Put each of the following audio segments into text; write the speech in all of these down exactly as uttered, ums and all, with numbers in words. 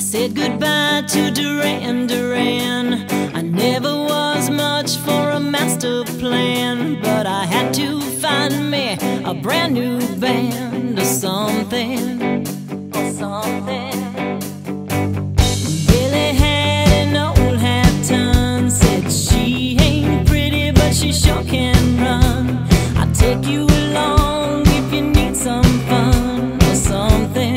said goodbye to Duran Duran. I never was much for a master plan, but I had to find me a brand new band or something, or something. Billy had an old half-ton, said she ain't pretty, but she sure can run. I'll take you along if you need some fun or something.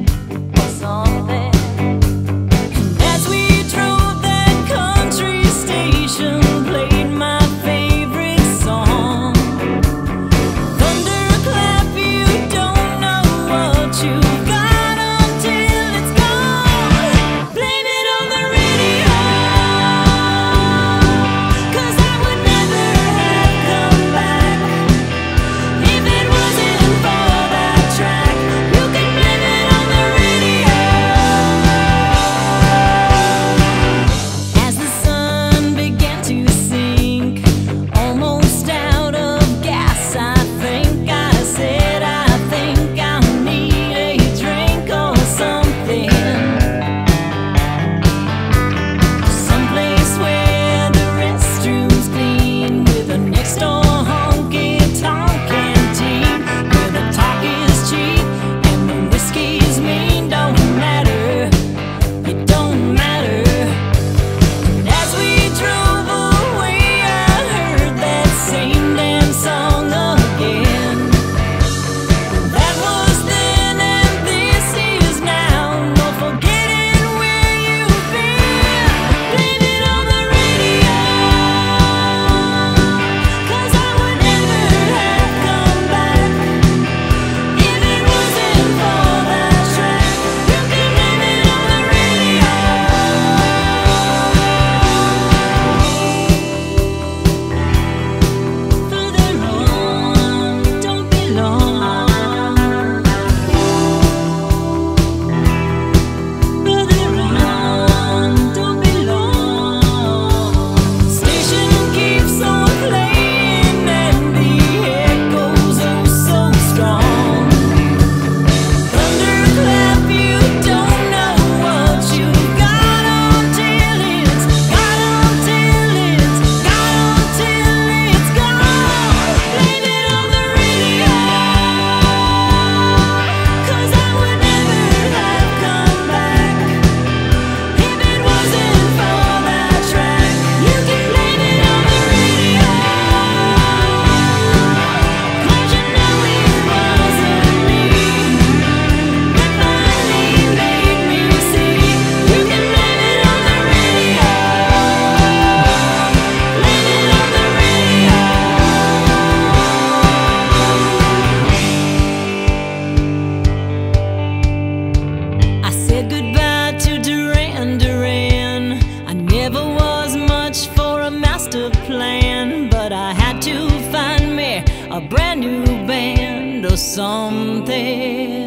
Plan, but I had to find me a brand new band or something.